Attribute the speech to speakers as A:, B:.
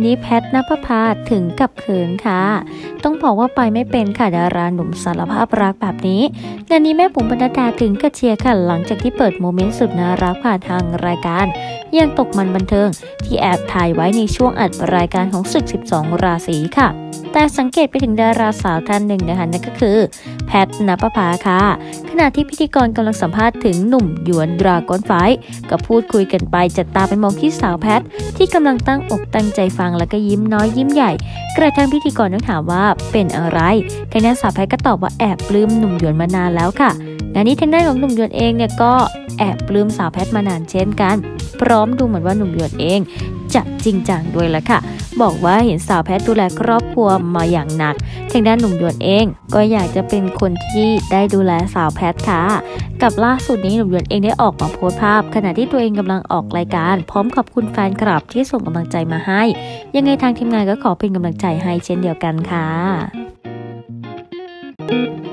A: นี้แพทณปภาถึงกับเขินค่ะต้องบอกว่าไปไม่เป็นค่ะดาราหนุ่มสารภาพรักแบบนี้งานนี้แม่บุ๋มปนัดดาถึงกับเชียร์ค่ะหลังจากที่เปิดโมเมนต์สุดน่ารักผ่านทางรายการยังตกมันบันเทิงที่แอบถ่ายไว้ในช่วงอัดรายการของศึก12ราศีค่ะแต่สังเกตไปถึงดาราสาวท่านหนึ่งนะคะนั่นก็คือแพทณปภาค่ะขณะที่พิธีกรกำลังสัมภาษณ์ถึงหนุ่มหยวนดราก้อนไฟก็พูดคุยกันไปจัดตาไปมองที่สาวแพทที่กำลังตั้งอกตั้งใจฟังแล้วก็ยิ้มน้อยยิ้มใหญ่กระทั่งพิธีกรต้องถามว่าเป็นอะไรทางด้านสาวแพทก็ตอบว่าแอบปลื้มหนุ่มหยวนมานานแล้วค่ะงานนี้ทางด้านของหนุ่มหยวนเองเนี่ยก็แอบปลื้มสาวแพทมานานเช่นกันพร้อมดูเหมือนว่าหนุ่มหยวนเองจะจริงจังด้วยละค่ะบอกว่าเห็นสาวแพทดูแลครอบครัวมาอย่างหนักทางด้านหนุ่มหยวนเองก็อยากจะเป็นคนที่ได้ดูแลสาวแพทค่ะกับล่าสุดนี้หนุ่มหยวนเองได้ออกมาโพสต์ภาพขณะที่ตัวเองกำลังออกรายการพร้อมขอบคุณแฟนคลับที่ส่งกำลังใจมาให้ยังไงทางทีมงานก็ขอเป็นกำลังใจให้เช่นเดียวกันค่ะ